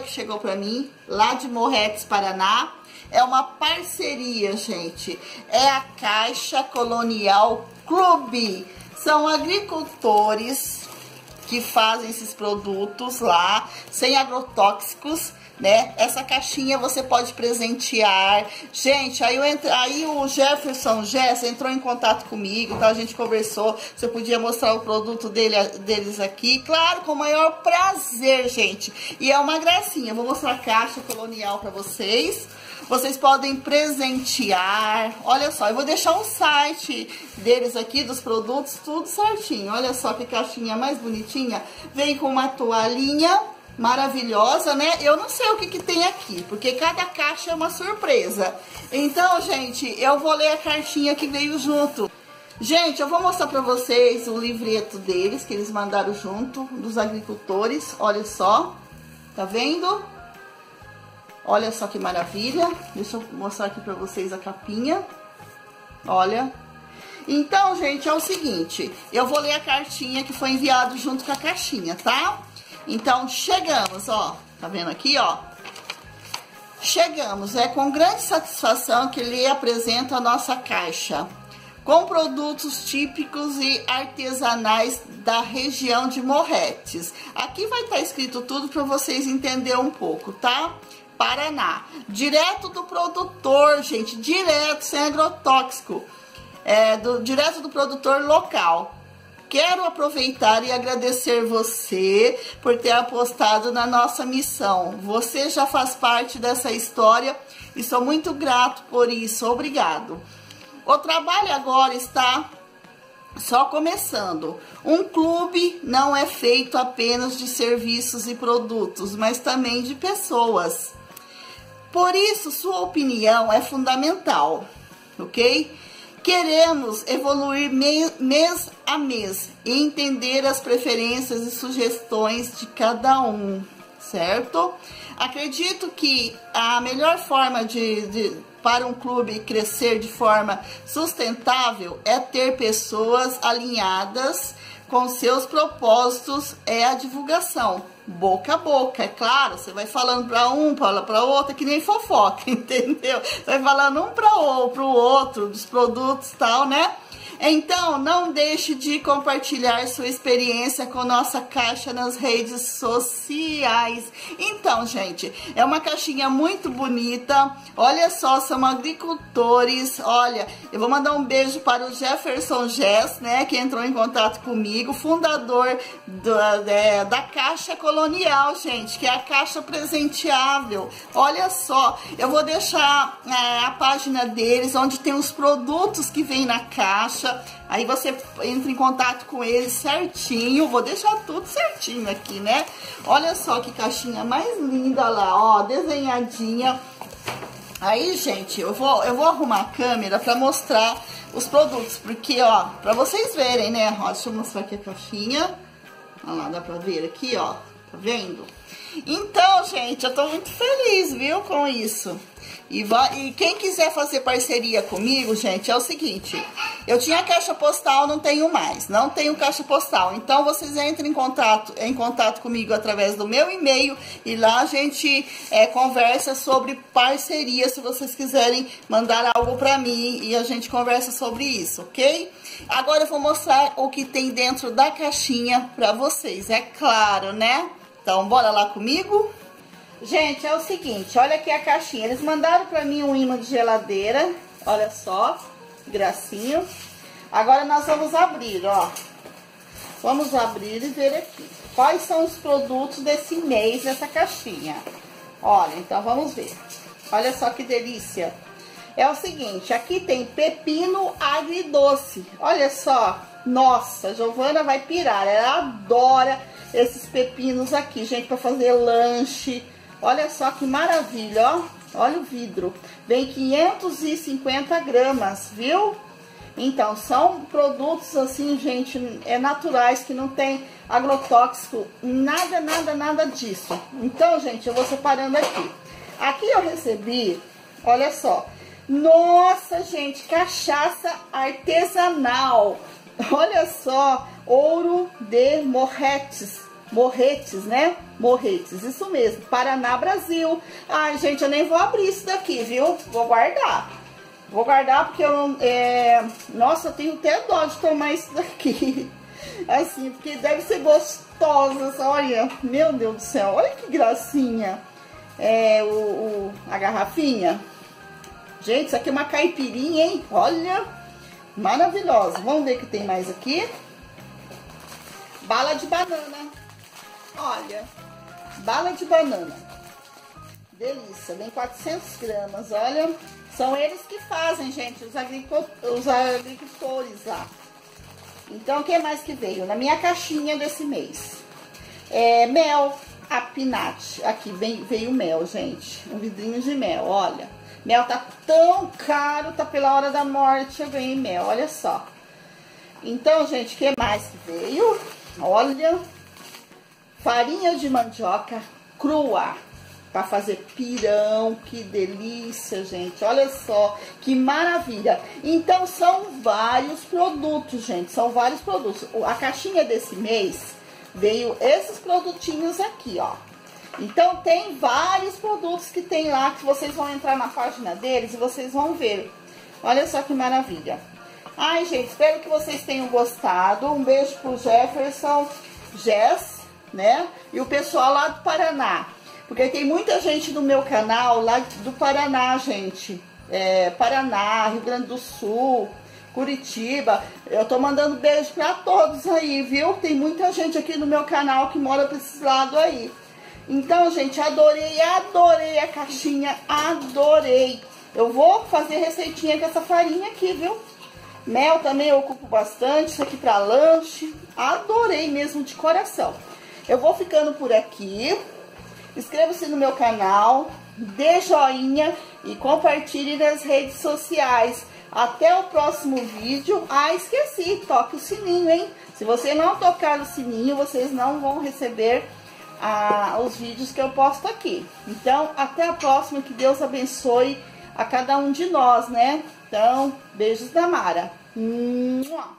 que chegou pra mim, lá de Morretes, Paraná. É uma parceria, gente. É a Caixa Colonial Clube. São agricultores que fazem esses produtos lá, sem agrotóxicos, né? Essa caixinha você pode presentear. Gente, aí o Jefferson Jess entrou em contato comigo, tá? A gente conversou, você podia mostrar o produto deles aqui. Claro, com o maior prazer, gente. E é uma gracinha. Vou mostrar a Caixa Colonial pra vocês. Vocês podem presentear. Olha só, eu vou deixar um site deles aqui, dos produtos, tudo certinho. Olha só que caixinha mais bonitinha. Vem com uma toalhinha maravilhosa, né? Eu não sei o que tem aqui, porque cada caixa é uma surpresa. Então, gente, eu vou ler a cartinha que veio junto. Gente, eu vou mostrar pra vocês o livreto deles, que eles mandaram junto, dos agricultores. Olha só, tá vendo? Olha só que maravilha. Deixa eu mostrar aqui pra vocês a capinha. Olha. Então, gente, é o seguinte. Eu vou ler a cartinha que foi enviado junto com a caixinha, tá? Então, chegamos, ó. Tá vendo aqui, ó? Chegamos. É com grande satisfação que lhe apresento a nossa caixa, com produtos típicos e artesanais da região de Morretes. Aqui vai estar escrito tudo para vocês entenderem um pouco, tá? Paraná. Direto do produtor, gente. Direto, sem agrotóxico. Direto do produtor local. Quero aproveitar e agradecer você por ter apostado na nossa missão. Você já faz parte dessa história e sou muito grato por isso. Obrigado. O trabalho agora está só começando. Um clube não é feito apenas de serviços e produtos, mas também de pessoas. Por isso, sua opinião é fundamental, ok? Queremos evoluir mês a mês e entender as preferências e sugestões de cada um, certo? Acredito que a melhor forma para um clube crescer de forma sustentável é ter pessoas alinhadas com seus propósitos, é a divulgação, boca a boca, é claro. Você vai falando para um, para outro, que nem fofoca, entendeu? Vai falando um para o outro dos produtos e tal, né? Então, não deixe de compartilhar sua experiência com nossa caixa nas redes sociais. Então, gente, é uma caixinha muito bonita. Olha só, são agricultores. Olha, eu vou mandar um beijo para o Jefferson Jess, né, que entrou em contato comigo, fundador da Caixa Colonial, gente, que é a caixa presenteável. Olha só, eu vou deixar a página deles, onde tem os produtos que vem na caixa. Aí você entra em contato com eles certinho. Vou deixar tudo certinho aqui, né? Olha só que caixinha mais linda lá, ó, desenhadinha. Aí, gente, eu vou arrumar a câmera pra mostrar os produtos, porque, ó, pra vocês verem, né? Ó, deixa eu mostrar aqui a caixinha. Olha lá, dá pra ver aqui, ó. Tá vendo? Então, gente, eu tô muito feliz, viu, com isso. E quem quiser fazer parceria comigo, gente, é o seguinte. Eu tinha caixa postal, não tenho mais. Não tenho caixa postal. Então, vocês entrem em contato comigo através do meu e-mail. E lá a gente conversa sobre parceria, se vocês quiserem mandar algo pra mim. E a gente conversa sobre isso, ok? Agora eu vou mostrar o que tem dentro da caixinha pra vocês, é claro, né? Então, bora lá comigo? Gente, é o seguinte, olha aqui a caixinha. Eles mandaram pra mim um imã de geladeira. Olha só, gracinho. Agora nós vamos abrir, ó. Vamos abrir e ver aqui quais são os produtos desse mês dessa caixinha. Olha, então vamos ver. Olha só que delícia. É o seguinte, aqui tem pepino agridoce. Olha só, nossa, a Giovana vai pirar. Ela adora esses pepinos aqui, gente, para fazer lanche. Olha só que maravilha, ó. Olha o vidro. Vem 550 gramas, viu? Então, são produtos assim, gente, naturais, que não tem agrotóxico, nada disso. Então, gente, eu vou separando aqui. Aqui eu recebi, olha só. Nossa, gente, cachaça artesanal. Olha só, Ouro de Morretes. Morretes, né? Morretes, isso mesmo, Paraná, Brasil. Ai, gente, eu nem vou abrir isso daqui, viu? Vou guardar. Vou guardar porque eu não... Nossa, eu tenho até dó de tomar isso daqui. Assim, porque deve ser gostosa, olha. Meu Deus do céu, olha que gracinha. A garrafinha. Gente, isso aqui é uma caipirinha, hein? Olha, maravilhosa. Vamos ver o que tem mais aqui. Bala de banana. Olha, bala de banana. Delícia, vem 400 gramas, olha. São eles que fazem, gente, os agricultores lá. Então, o que mais que veio? Na minha caixinha desse mês. Mel, apinate. Aqui veio mel, gente. Um vidrinho de mel, olha. Mel tá tão caro, tá pela hora da morte, eu ganhei mel, olha só. Então, gente, o que mais que veio? Olha, farinha de mandioca crua, para fazer pirão, que delícia, gente, olha só, que maravilha. Então, são vários produtos, gente, são vários produtos. A caixinha desse mês veio esses produtinhos aqui, ó. Então, tem vários produtos que tem lá, que vocês vão entrar na página deles e vocês vão ver. Olha só que maravilha. Ai, gente, espero que vocês tenham gostado. Um beijo pro Jefferson, Jess, né? E o pessoal lá do Paraná. Porque tem muita gente no meu canal lá do Paraná, gente. Paraná, Rio Grande do Sul, Curitiba. Eu tô mandando beijo pra todos aí, viu? Tem muita gente aqui no meu canal que mora pra esses lados aí. Então, gente, adorei a caixinha, adorei. Eu vou fazer receitinha com essa farinha aqui, viu? Mel também eu ocupo bastante, isso aqui pra lanche. Adorei mesmo, de coração. Eu vou ficando por aqui. Inscreva-se no meu canal, dê joinha e compartilhe nas redes sociais. Até o próximo vídeo. Ah, esqueci, toque o sininho, hein? Se você não tocar o sininho, vocês não vão receber os vídeos que eu posto aqui. Então, até a próxima, que Deus abençoe a cada um de nós, né? Então, beijos da Mara.